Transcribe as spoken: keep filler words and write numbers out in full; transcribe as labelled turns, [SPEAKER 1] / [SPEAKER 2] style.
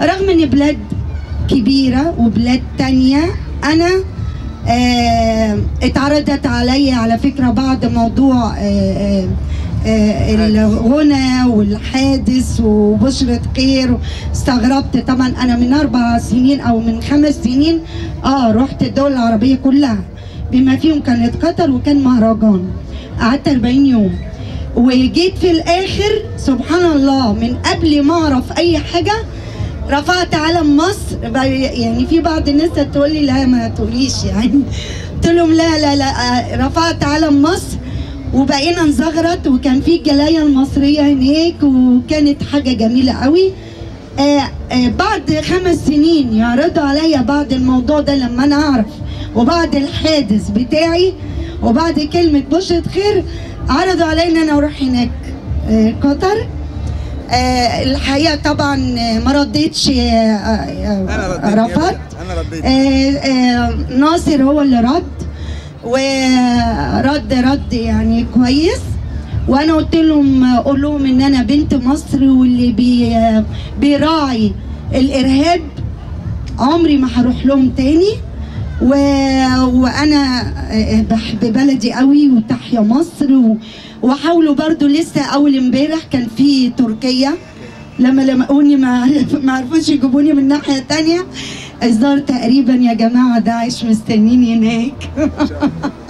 [SPEAKER 1] رغم ان بلاد كبيره وبلاد تانية انا آه اتعرضت عليا على فكره بعد موضوع آه آه الغنى والحادث وبشرة خير. استغربت طبعا، انا من اربع سنين او من خمس سنين اه رحت الدول العربيه كلها بما فيهم كانت قطر، وكان مهرجان قعدت أربعين يوم. وجيت في الاخر سبحان الله من قبل ما اعرف اي حاجه رفعت علم مصر. يعني في بعض الناس تقول لي لا ما تقوليش يعني، قلت لهم لا لا لا رفعت علم مصر وبقينا نزغرط، وكان في الجلايه المصريه هناك وكانت حاجه جميله قوي. آه آه بعد خمس سنين يعرضوا عليا بعد الموضوع ده لما انا اعرف، وبعد الحادث بتاعي وبعد كلمه بشرة خير عرضوا عليا ان انا اروح هناك آه قطر. آه الحقيقه طبعا ما رديتش، آه آه رفضت.
[SPEAKER 2] انا رديت.
[SPEAKER 1] آه آه ناصر هو اللي رد، ورد رد يعني كويس. وانا قلت لهم قول لهم ان انا بنت مصر، واللي بي بيراعي الارهاب عمري ما هروح لهم تاني. و... وانا بحب بلدي قوي وتحيا مصر. و... وحاولوا برضو لسه اول امبارح كان في تركيا لما لمقوني ما ما عرفوش يجيبوني من الناحيه الثانيه. اصدار تقريبا يا جماعه داعش مستنيني هناك.